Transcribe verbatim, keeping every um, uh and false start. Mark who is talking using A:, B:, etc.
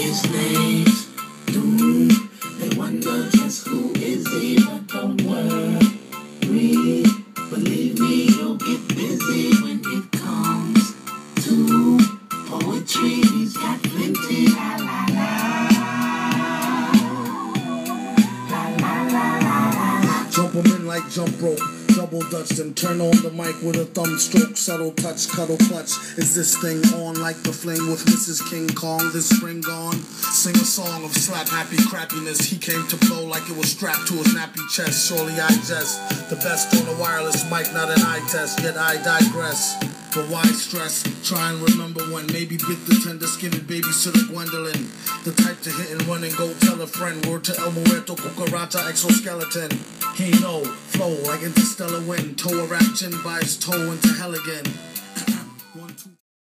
A: his name's Doom. They wonder just who is he, but don't worry. Believe me, you'll get busy when it comes to poetry. He's got plenty, la la la. La la la la la.
B: Jump 'em in like jump rope. Double dutch, then turn on the mic with a thumb stroke. Subtle touch, cuddle clutch. Is this thing on like the flame with Missus King Kong? This spring gone? Sing a song of slap happy crappiness. He came to blow like it was strapped to his nappy chest. Surely I jest. The best on a wireless mic, not an eye test. Yet I digress. But why stress? Try and remember when maybe bit the tender skinned babysitter Gwendolyn. The type to hit and run and go tell a friend. Word to El Muerto, Cucaracha, exoskeleton. He know, flow like interstellar wind. Toe a rap chin by his toe into hell again.